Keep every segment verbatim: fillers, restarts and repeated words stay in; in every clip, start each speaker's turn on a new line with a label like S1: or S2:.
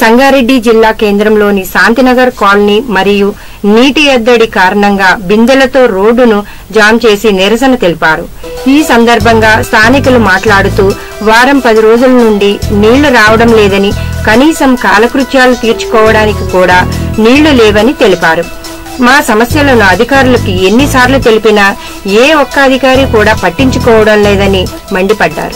S1: సంగారెడ్డి జిల్లా కేంద్రంలోని శాంతినగర్ కాలనీ మరియు నీటి ఎద్దడి కారణంగా బిందెలతో రోడ్డును జామ్ చేసి నిరసన తెలిపారు. ఈ సందర్భంగా స్థానికులు మాట్లాడుతూ వారం పది రోజుల నుండి నీళ్లు రావడం లేదని, కనీసం కాలకృత్యాలు తీర్చుకోవడానికి కూడా నీళ్లు లేవని తెలిపారు. మా సమస్యలను అధికారులకు ఎన్నిసార్లు తెలిపినా ఏ ఒక్క అధికారి కూడా పట్టించుకోవడం లేదని మండిపడ్డారు.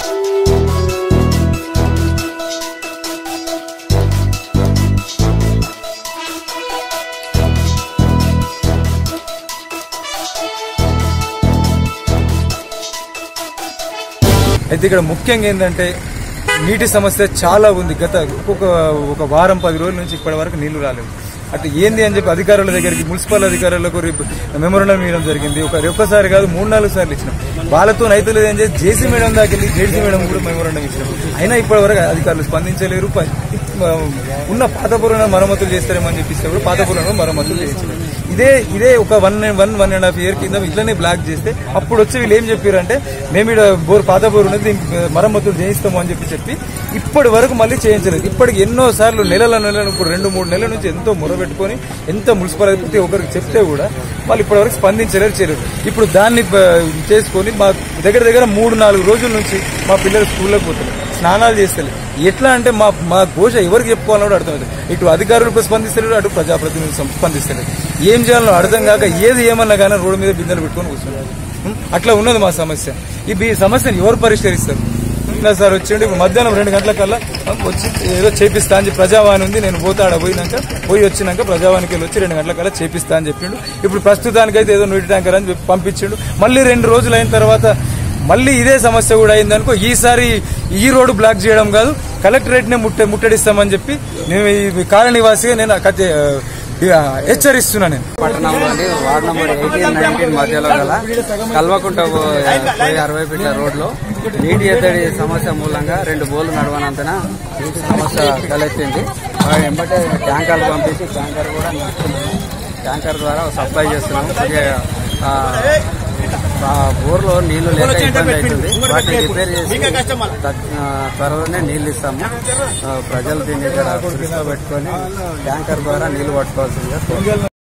S2: అయితే ఇక్కడ ముఖ్యంగా ఏంటంటే నీటి సమస్య చాలా ఉంది. గత ఒక ఒక వారం పది రోజుల నుంచి ఇప్పటి వరకు నీళ్లు రాలేవు. అటు ఏంది అని చెప్పి అధికారుల దగ్గరికి, మున్సిపల్ అధికారులకు మెమోరండం ఇవ్వడం జరిగింది. ఒక ఒక్కసారి కాదు మూడు నాలుగు సార్లు ఇచ్చినాం. వాళ్ళతో నైతే లేదని చెప్పి జేసీ మేడం దాకెళ్ళి జేసీ మేడం కూడా మెమోరండం ఇచ్చినాం. అయినా ఇప్పటి వరకు అధికారులు స్పందించలేరు. ఉన్న పాత పూలను మరమ్మతులు చేస్తారేమని చెప్పిస్తే కూడా పాత పూలను మరమ్మతులు చేయించలేదు. ఇదే ఇదే ఒక one one one and half year కింద ఇట్లనే బ్లాక్ చేస్తే అప్పుడు వచ్చి వీళ్ళు ఏం చెప్పారంటే మేము ఇక్కడ బోర్ పాత బోర్ ఉన్నది మరమ్మతులు చేయిస్తాము అని చెప్పి చెప్పి ఇప్పటి వరకు మళ్ళీ చేయించలేదు. ఇప్పటికి ఎన్నో సార్లు నెలల నెలలు ఇప్పుడు రెండు మూడు నెలల నుంచి ఎంతో మొరబెట్టుకుని ఎంత మున్సిపల్ ప్రతి ఒక్కరికి చెప్తే కూడా వాళ్ళు ఇప్పటి వరకు స్పందించలేరు, చేయలేరు. ఇప్పుడు దాన్ని చేసుకుని మా దగ్గర దగ్గర మూడు నాలుగు రోజుల నుంచి మా పిల్లలు స్కూల్లోకి పోతున్నారు, స్నానాలు చేస్తలేదు. ఎట్లా అంటే మా మా ఘోష ఎవరికి చెప్పుకోవాలో అర్థమవుతుంది. ఇటు అధికారులకు స్పందిస్తలేరు, అటు ప్రజాప్రతినిధులు స్పందిస్తలేదు. ఏం చేయాలో అర్థం కాక ఏది ఏమన్నా కానీ రోడ్డు మీద బిందెలు పెట్టుకొని కూర్చున్నారు. అట్లా ఉన్నది మా సమస్య. ఈ సమస్యను ఎవరు పరిష్కరిస్తారు? సార్ వచ్చిండు ఇప్పుడు మధ్యాహ్నం రెండు గంటల కల్లా వచ్చి ఏదో చేపిస్తా అని చెప్పి ప్రజావాణి ఉంది, నేను పోతాడ పోయినాక పోయి వచ్చినాక ప్రజావానికి వెళ్ళి వచ్చి రెండు గంటల కల్లా చేపిస్తా అని చెప్పిండు. ఇప్పుడు ప్రస్తుతానికైతే ఏదో నీటి ట్యాంకర్ అని పంపించిండు. మళ్ళీ రెండు రోజులు అయిన తర్వాత మళ్ళీ ఇదే సమస్య కూడా అయిందనుకో, ఈసారి ఈ రోడ్డు బ్లాక్ చేయడం కాదు కలెక్టరేట్ నే ముట్ట ముట్టడిస్తామని చెప్పి నేను ఈ కాలనీవాసిగా నేను హెచ్చరిస్తున్నా. నేను
S3: పట్టణంలోని వార్డు నంబర్ ఎయిటీన్ నైన్టీన్ మధ్యలో గల కల్వకుంట పోయి అరవై ఫీట్ల రోడ్లో నీటి ఎద్దడి సమస్య మూలంగా రెండు బోర్లు నడవనంతన సమస్య తలెత్తింది. వెంబటే ట్యాంకర్లు పంపించి ట్యాంకర్ కూడా ట్యాంకర్ ద్వారా సప్లై చేస్తున్నాము. బోర్లో నీళ్లు లేక ఇబ్బంది అవుతుంది. వాటిని రిపేర్ చేసి త్వరలోనే నీళ్లు ఇస్తాము. ప్రజలు దీన్ని ఇక్కడ దృష్టిలో పెట్టుకొని ట్యాంకర్ ద్వారా నీళ్లు పట్టుకోవాల్సిందిగా